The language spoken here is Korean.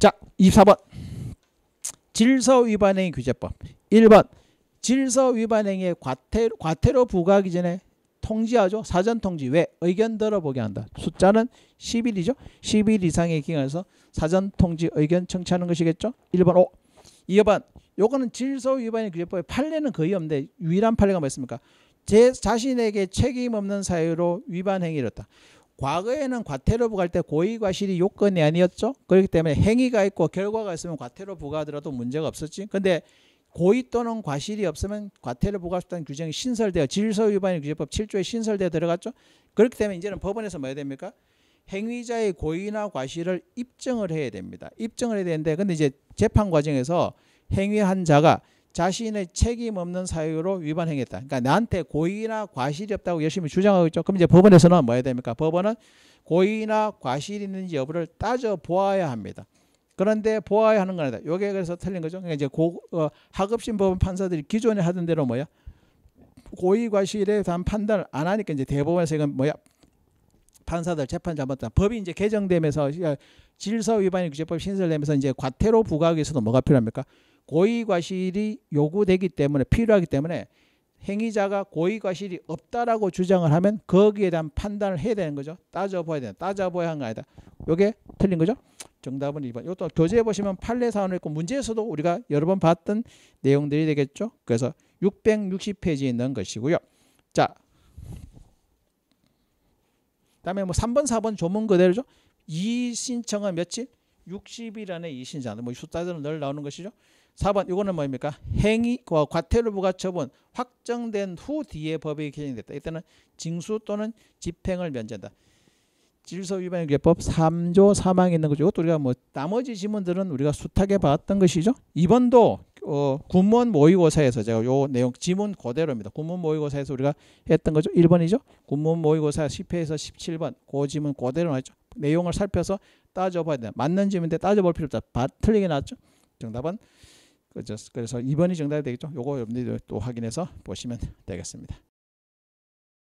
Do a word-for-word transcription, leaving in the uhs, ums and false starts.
자, 이십사 번 질서 위반행위 규제법. 일 번 질서 위반행위의 과태료, 과태료 부과하기 전에 통지하죠. 사전 통지. 왜? 의견 들어보게 한다. 숫자는 십 일이죠. 십 일 이상의 기간에서 사전 통지 의견 청취하는 것이겠죠. 일 번 오. 이 번 요거는 질서 위반의 규제법에 판례는 거의 없는데 유일한 판례가 뭐였습니까? 제 자신에게 책임 없는 사유로 위반 행위를 했다. 과거에는 과태료 부과할 때 고의 과실이 요건이 아니었죠. 그렇기 때문에 행위가 있고 결과가 있으면 과태료 부과하더라도 문제가 없었지. 근데 고의 또는 과실이 없으면 과태료 부과할 수 있다는 규정이 신설되어 질서 위반의 규제법 칠 조에 신설되어 들어갔죠. 그렇기 때문에 이제는 법원에서 뭐 해야 됩니까? 행위자의 고의나 과실을 입증을 해야 됩니다. 입증을 해야 되는데 근데 이제 재판 과정에서 행위한 자가 자신의 책임 없는 사유로 위반 행위했다. 그러니까 나한테 고의나 과실이 없다고 열심히 주장하고 있죠. 그럼 이제 법원에서는 뭐 해야 됩니까? 법원은 고의나 과실이 있는지 여부를 따져 보아야 합니다. 그런데 보아야 하는 건 아니다. 요게 그래서 틀린 거죠. 그러니까 이제 고, 어, 하급심 법원 판사들이 기존에 하던 대로 뭐야? 고의 과실에 대한 판단을 안 하니까 이제 대법원에서 이건 뭐야? 판사들 재판 잘못했다. 법이 이제 개정되면서 질서 위반의 규제법 신설되면서 이제 과태료 부과하기 위해서도 뭐가 필요합니까? 고의 과실이 요구되기 때문에 필요하기 때문에 행위자가 고의 과실이 없다라고 주장을 하면 거기에 대한 판단을 해야 되는 거죠. 따져봐야 된다. 따져봐야 하는 거 아니다. 요게 틀린 거죠. 정답은 이 번. 이것도 교재에 보시면 판례 사원이 있고 문제에서도 우리가 여러 번 봤던 내용들이 되겠죠. 그래서 육백육십 페이지에 있는 것이고요. 자, 그다음에 뭐 삼 번, 사 번 조문 그대로죠. 이 신청은 며칠? 육십 일 안에 이 신청. 뭐 숫자들은 늘 나오는 것이죠. 사 번 이거는 뭐입니까? 행위 과태료 부과 처분 확정된 후 뒤에 법이 개정됐다. 이때는 징수 또는 집행을 면제한다. 질서 위반 규제법 삼 조 삼 항에 있는 거죠. 이것도 우리가 뭐 나머지 지문들은 우리가 숱하게 봤던 것이죠. 이번도 어, 군무원 모의고사에서 제가 요 내용 지문 그대로입니다. 군무원 모의고사에서 우리가 했던 거죠. 일 번이죠. 군무원 모의고사 십 회에서 십칠 번 그 지문 그대로 나왔죠. 내용을 살펴서 따져봐야 된다. 맞는 지문인데 따져볼 필요 없다. 바, 틀리게 나왔죠. 정답은 그래서 이 번이 정답이 되겠죠. 요거 여러분들이 또 확인해서 보시면 되겠습니다.